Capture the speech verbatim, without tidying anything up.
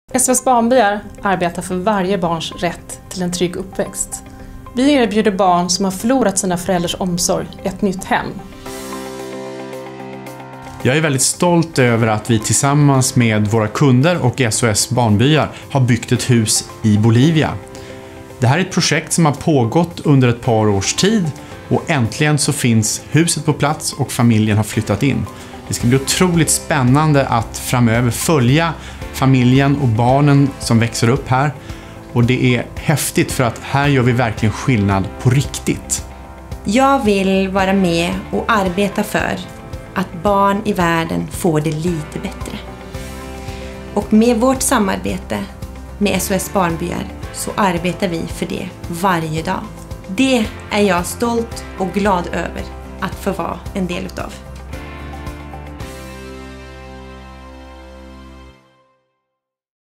S O S Barnbyar arbetar för varje barns rätt till en trygg uppväxt. Vi erbjuder barn som har förlorat sina föräldrars omsorg ett nytt hem. Jag är väldigt stolt över att vi tillsammans med våra kunder och S O S Barnbyar har byggt ett hus i Bolivia. Det här är ett projekt som har pågått under ett par års tid och äntligen så finns huset på plats och familjen har flyttat in. Det ska bli otroligt spännande att framöver följa familjen och barnen som växer upp här. Och det är häftigt för att här gör vi verkligen skillnad på riktigt. Jag vill vara med och arbeta för att barn i världen får det lite bättre. Och med vårt samarbete med S O S Barnbyar så arbetar vi för det varje dag. Det är jag stolt och glad över att få vara en del utav.